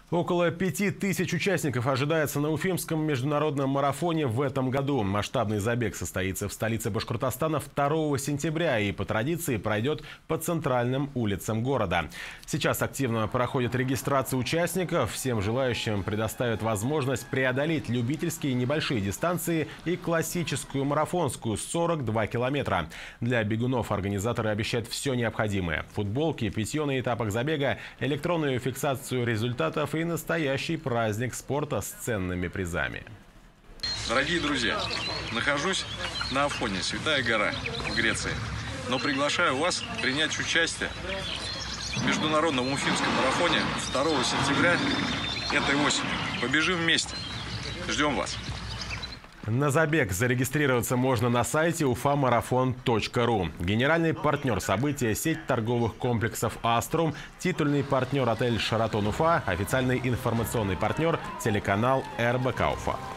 Около 5000 участников ожидается на Уфимском международном марафоне в этом году. Масштабный забег состоится в столице Башкортостана 2 сентября и по традиции пройдет по центральным улицам города. Сейчас активно проходит регистрация участников. Всем желающим предоставят возможность преодолеть любительские небольшие дистанции и классическую марафонскую 42 километра. Для бегунов организаторы обещают все необходимое: футболки, питье на этапах забега, электронную фиксацию результатов и настоящий праздник спорта с ценными призами. Дорогие друзья, нахожусь на Афоне, Святая гора в Греции. Но приглашаю вас принять участие в международном уфимском марафоне 2 сентября этой осенью. Побежим вместе. Ждем вас. На забег зарегистрироваться можно на сайте ufamarathon.ru. Генеральный партнер события — сеть торговых комплексов «Аструм», титульный партнер отель «Шаратон Уфа», официальный информационный партнер телеканал РБК Уфа.